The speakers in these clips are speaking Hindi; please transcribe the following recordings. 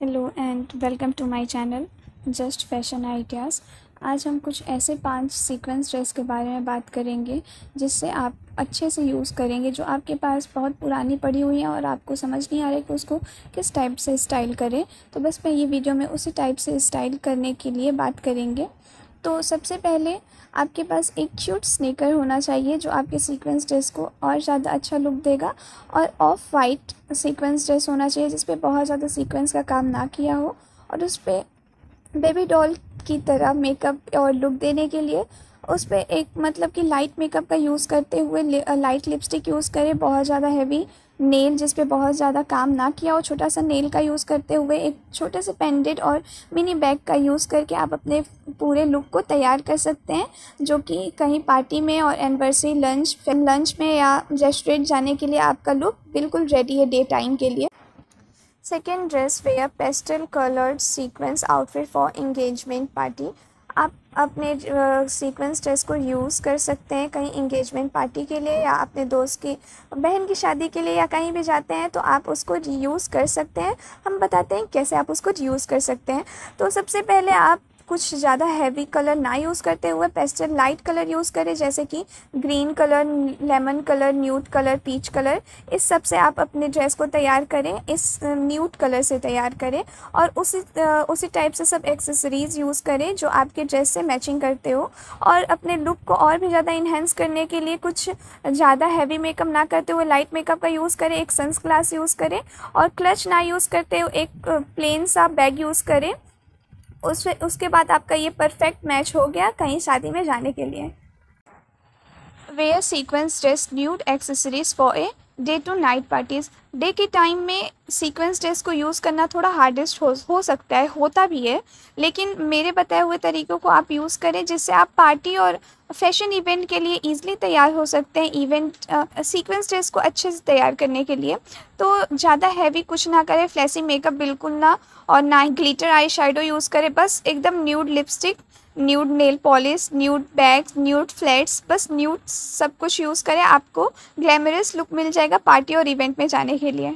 Hello and welcome to my channel just fashion ideas. आज हम कुछ ऐसे 5 सीक्वेंस ड्रेस के बारे में बात करेंगे जिससे आप अच्छे से यूज़ करेंगे, जो आपके पास बहुत पुरानी पड़ी हुई है और आपको समझ नहीं आ रहा है कि उसको किस टाइप से स्टाइल करें। तो बस मैं ये वीडियो में उसी टाइप से स्टाइल करने के लिए बात करेंगे। तो सबसे पहले आपके पास एक क्यूट स्नीकर होना चाहिए जो आपके सीक्वेंस ड्रेस को और ज़्यादा अच्छा लुक देगा, और ऑफ वाइट सीक्वेंस ड्रेस होना चाहिए जिस पे बहुत ज़्यादा सीक्वेंस का काम ना किया हो, और उस पर बेबी डॉल की तरह मेकअप और लुक देने के लिए उस पर एक मतलब कि लाइट मेकअप का यूज़ करते हुए लाइट लिपस्टिक यूज़ करें। बहुत ज़्यादा हैवी नेल जिस पे बहुत ज़्यादा काम ना किया हो, छोटा सा नेल का यूज़ करते हुए एक छोटे से पेंडेंट और मिनी बैग का यूज़ करके आप अपने पूरे लुक को तैयार कर सकते हैं, जो कि कहीं पार्टी में और एनिवर्सरी लंच में या रेस्टोरेंट जाने के लिए आपका लुक बिल्कुल रेडी है डे टाइम के लिए। Second dress wear pastel coloured sequence outfit for engagement party. आप अपने सीक्वेंस ड्रेस को यूज़ कर सकते हैं कहीं एंगेजमेंट पार्टी के लिए या अपने दोस्त की बहन की शादी के लिए, या कहीं भी जाते हैं तो आप उसको यूज़ कर सकते हैं। हम बताते हैं कैसे आप उसको यूज़ कर सकते हैं। तो सबसे पहले आप कुछ ज़्यादा हैवी कलर ना यूज़ करते हुए पेस्टल लाइट कलर यूज़ करें, जैसे कि green colour, lemon colour, nude colour, peach colour. इस सब से आप अपने ड्रेस को तैयार करें, इस न्यूड कलर से तैयार करें, और उसी टाइप से सब एक्सेसरीज़ यूज़ करें जो आपके ड्रेस से मैचिंग करते हो। और अपने लुक को और भी ज़्यादा इन्हेंस करने के लिए कुछ ज़्यादा हैवी मेकअप ना करते हुए लाइट मेकअप का यूज़ करें, एक सनग्लास यूज़ करें, और क्लच ना यूज़ करते हुए एक प्लेन सा बैग यूज़ करें। उसके बाद आपका ये परफेक्ट मैच हो गया कहीं शादी में जाने के लिए। Wear sequence dress nude accessories for a day to night parties. Day के टाइम में सीक्वेंस ड्रेस को यूज़ करना थोड़ा हार्डेस्ट हो सकता है, होता भी है, लेकिन मेरे बताए हुए तरीक़ों को आप यूज़ करें जिससे आप पार्टी और फैशन इवेंट के लिए ईज़िली तैयार हो सकते हैं। सीक्वेंस ड्रेस को अच्छे से तैयार करने के लिए तो ज़्यादा हैवी कुछ ना करें, फ्लैसी मेकअप बिल्कुल ना, और ना ही ग्लिटर आई शेडो यूज़ करें, बस एकदम nude lipstick, nude nail polish, nude bags, nude flats, बस न्यूड सब कुछ यूज़ करें, आपको ग्लैमरस लुक मिल जाएगा पार्टी और इवेंट में जाने के लिए।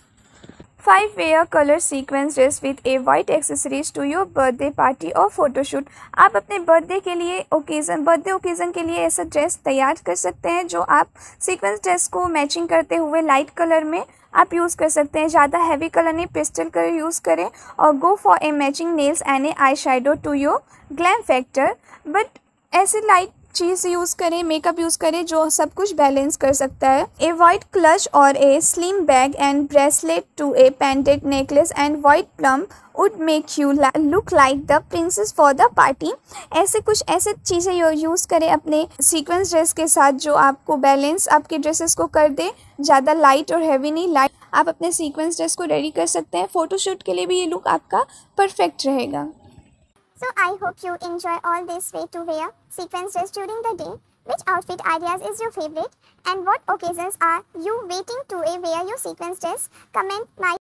5 wear colour sequence dress with a white accessories to your birthday party और फोटोशूट। आप अपने बर्थडे ओकेज़न के लिए ऐसा ड्रेस तैयार कर सकते हैं जो आप सीक्वेंस ड्रेस को मैचिंग करते हुए लाइट कलर में आप यूज़ कर सकते हैं। ज़्यादा हैवी कलर नहीं, पेस्टल कलर यूज़ करें, और go for a matching nails and a eye shadow to your glam factor. But ऐसे लाइट चीज़ यूज़ करें, मेकअप यूज़ करें जो सब कुछ बैलेंस कर सकता है। ए वाइट क्लच और a slim bag and bracelet to a pendant necklace and white plum wood make you look like the princess for the party. ऐसे चीज़ें यूज़ करें अपने सीक्वेंस ड्रेस के साथ जो आपको बैलेंस आपके ड्रेसेस को कर दे, ज़्यादा लाइट और हैवी नहीं। लाइट आप अपने सीक्वेंस ड्रेस को रेडी कर सकते हैं। फ़ोटोशूट के लिए भी ये लुक आपका परफेक्ट रहेगा। So I hope you enjoy all this way to wear sequence dress during the day. Which outfit ideas is your favorite and what occasions are you waiting to wear your sequence dress? Comment my